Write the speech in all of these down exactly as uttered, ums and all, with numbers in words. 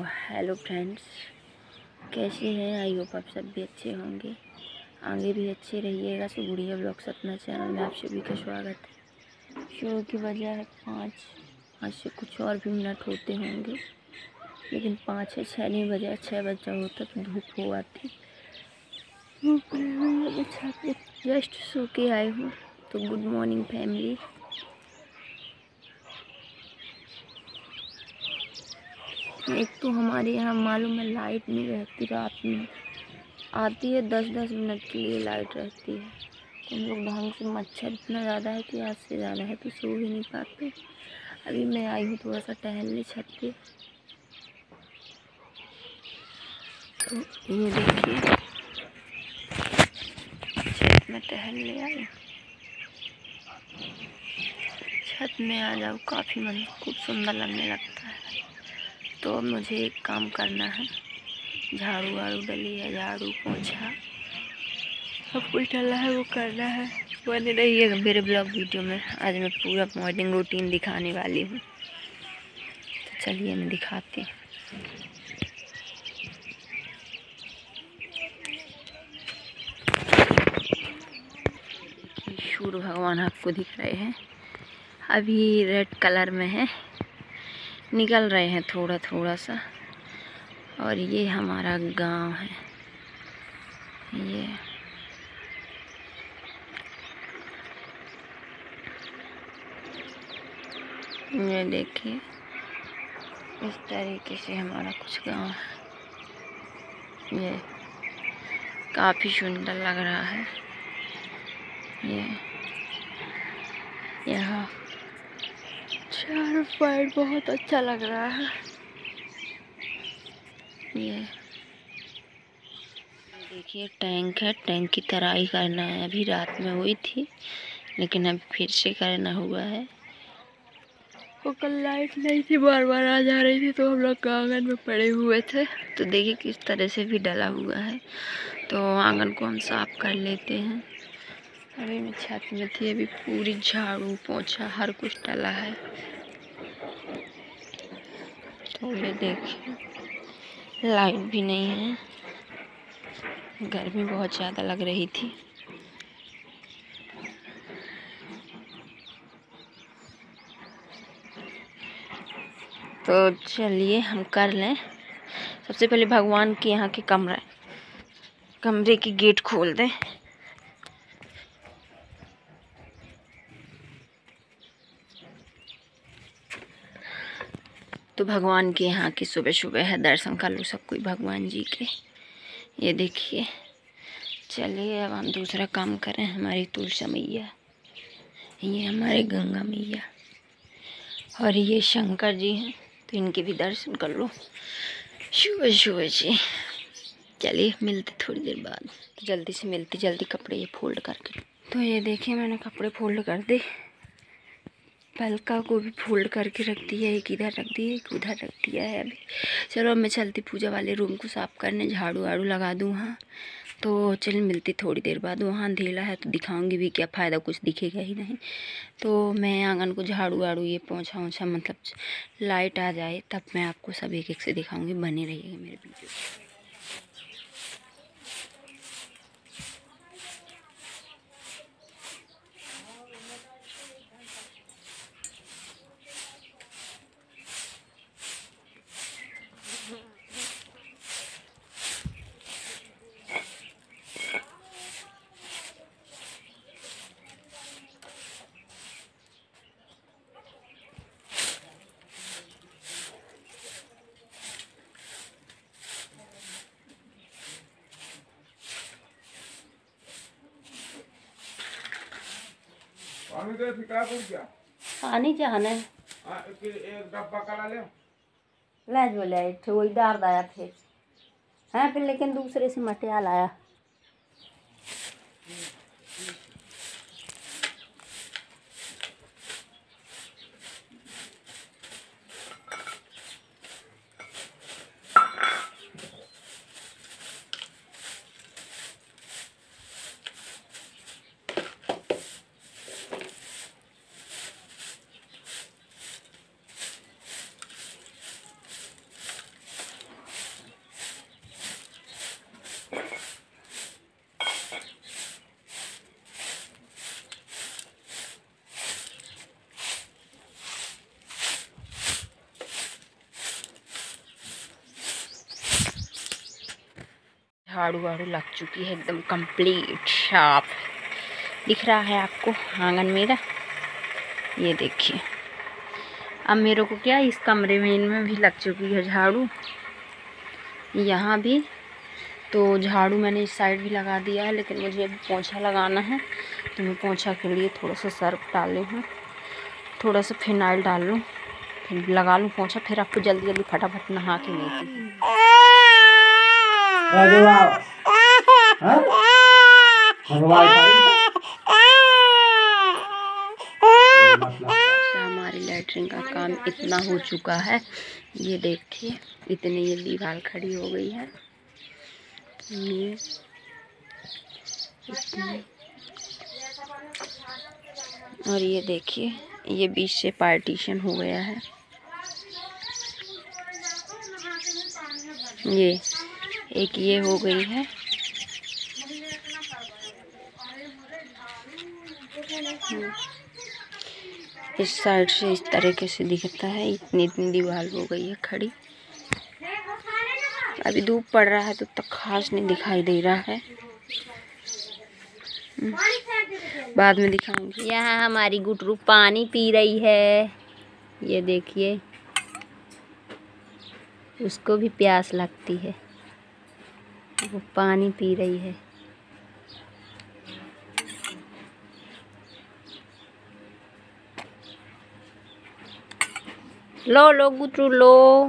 Hello friends, कैसे हैं? I hope आप सब भी अच्छे होंगे, आगे भी अच्छे रहिएगा। सो गुड़िया ब्लॉग्स अपना चैनल में आप सभी का स्वागत है। शो की वजह है पाँच पाँच से कुछ और भी मिनट होते होंगे, लेकिन पाँच है, छः नहीं बजे, छः बजा होता तो धूप हो आती। जस्ट सो के आई हूँ। तो गुड मॉर्निंग फैमिली। एक तो हमारे यहाँ मालूम है लाइट नहीं रहती, रात में आती है, दस दस मिनट के लिए लाइट रहती है। तो हम लोग ढंग से, मच्छर इतना ज़्यादा है कि आज से ज़्यादा है, तो सो ही नहीं पाते। अभी मैं आई हूँ थोड़ा सा टहलने छत पे। तो ये देखिए, छत में टहलने आई। छत में आ जाओ, काफ़ी मन खूब सुंदर लगने लगता है। तो अब मुझे एक काम करना है, झाड़ू वाड़ू डली है, झाड़ू पोछा सब कुछ डला है, वो करना है। बने रहिएगा मेरे ब्लॉग वीडियो में। आज मैं पूरा मॉर्निंग रूटीन दिखाने वाली हूँ, तो चलिए मैं दिखाती हूँ। देखिए सूर्य भगवान आपको दिख रहे हैं, अभी रेड कलर में है, निकल रहे हैं थोड़ा थोड़ा सा। और ये हमारा गांव है, ये ये देखिए, इस तरीके से हमारा कुछ गांव है। ये काफ़ी सुंदर लग रहा है। ये यहाँ चारों साइड बहुत अच्छा लग रहा है। ये देखिए टैंक है, टैंक की तराई करना है। अभी रात में हुई थी, लेकिन अब फिर से करना हुआ है। वो कल लाइट नहीं थी, बार बार आ जा रही थी, तो हम लोग आंगन में पड़े हुए थे। तो देखिए किस तरह से भी डला हुआ है। तो आंगन को हम साफ कर लेते हैं। अभी मैं छत में थी, अभी पूरी झाड़ू पोछा हर कुछ डला है। तो ये देखिए लाइट भी नहीं है, गर्मी बहुत ज़्यादा लग रही थी। तो चलिए हम कर लें। सबसे पहले भगवान के यहाँ के कमरे कमरे की गेट खोल दें। तो भगवान के यहाँ की सुबह सुबह है, दर्शन कर लो सब कोई भगवान जी के। ये देखिए, चलिए अब हम दूसरा काम करें। हमारी तुलसी मैया, ये हमारे गंगा मैया, और ये शंकर जी हैं, तो इनके भी दर्शन कर लो सुबह सुबह जी। चलिए मिलते थोड़ी देर बाद। तो जल्दी से मिलती, जल्दी कपड़े ये फोल्ड करके। तो ये देखिए मैंने कपड़े फोल्ड कर दे, पलका को भी फोल्ड करके रख दिया, एक इधर रख दिया, एक उधर रख दिया है। अभी चलो मैं चलती पूजा वाले रूम को साफ़ करने, झाड़ू वाड़ू लगा दूँ। हाँ तो चल मिलती थोड़ी देर बाद। वहाँ अंधेला है तो दिखाऊंगी भी क्या फ़ायदा, कुछ दिखेगा ही नहीं। तो मैं आंगन को झाड़ू वाड़ू ये पोंछा ओछा, मतलब लाइट आ जाए तब मैं आपको सब एक एक से दिखाऊंगी। बने रहिएगा मेरे वीडियो। पानी दे फिका कर क्या? पानी चाहना है, एक डब्बा कला ले ले जो ले थे वही डार दाया थे हैं, फिर लेकिन दूसरे से मटियाल आया। झाड़ू वाड़ू लग चुकी है, एकदम कंप्लीट साफ दिख रहा है आपको आंगन मेरा। ये देखिए, अब मेरे को क्या इस कमरे में इनमें भी लग चुकी है झाड़ू, यहाँ भी। तो झाड़ू मैंने इस साइड भी लगा दिया है, लेकिन मुझे अभी पोंछा लगाना है, तो मैं पोंछा के लिए थोड़ा सा सर्फ डाल ली हूँ, थोड़ा सा फिनाइल डाल लूँ, फिर लगा लूँ पोंछा, फिर आपको जल्दी जल्दी फटाफट नहा के मिलती हूँ। हमारी लैट्रिन का काम इतना हो चुका है, ये देखिए इतनी ये दीवार खड़ी हो गई है, ये इतनी, और ये देखिए ये बीच से पार्टीशन हो गया है, ये एक ये हो गई है, इस साइड से इस तरीके से दिखता है, इतनी इतनी दीवार हो गई है खड़ी। अभी धूप पड़ रहा है तो तक खास नहीं दिखाई दे रहा है, बाद में दिखाऊंगी। यहाँ हमारी गुटरू पानी पी रही है, ये देखिए उसको भी प्यास लगती है, वो पानी पी रही है। लो लो गुटरू लो।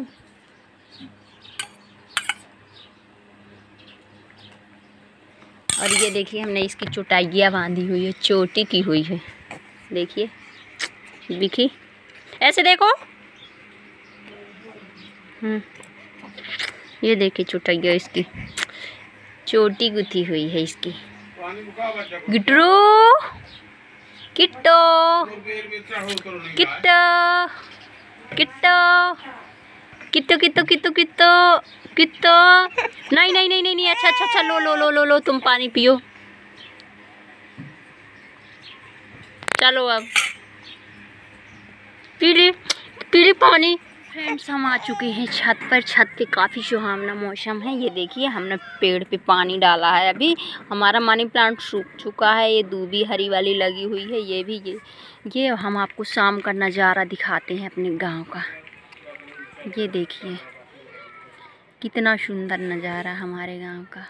और ये देखिए हमने इसकी चोटाइयाँ बांधी हुई है, चोटी की हुई है, देखिए दिखी, ऐसे देखो। हम्म ये देखिए चोटाइयाँ इसकी, चोटी गुथी हुई है इसकी। गुटरू किट्टो किट्टो किट्टो किट्टो किट्टो किट्टो किट्टो किट्टो, नहीं नहीं नहीं नहीं, अच्छा अच्छा अच्छा, लो लो लो लो लो तुम पानी पियो, चलो अब पी ली पी ली पानी। फ्रेंड्स हम आ चुके हैं छत पर, छत पे काफ़ी सुहावना मौसम है। ये देखिए हमने पेड़ पे पानी डाला है, अभी हमारा मनी प्लांट सूख चुका है, ये दूबी हरी वाली लगी हुई है, ये भी ये ये हम आपको शाम का नज़ारा दिखाते हैं अपने गांव का। ये देखिए कितना सुंदर नज़ारा हमारे गांव का,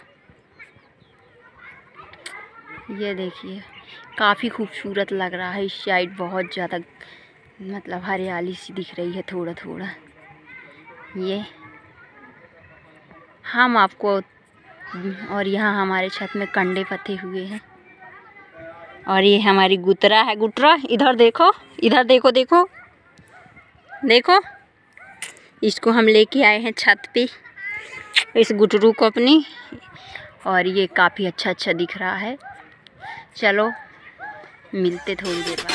ये देखिए काफ़ी खूबसूरत लग रहा है। इस साइड बहुत ज़्यादा मतलब हरियाली सी दिख रही है थोड़ा थोड़ा। ये हम आपको, और यहाँ हमारे छत में कंडे पत्ते हुए हैं, और ये हमारी गुतरा है, गुटरा इधर देखो, इधर देखो देखो देखो, इसको हम लेके आए हैं छत पे, इस गुटरू को अपनी, और ये काफ़ी अच्छा अच्छा दिख रहा है। चलो मिलते थोड़ी देर बाद।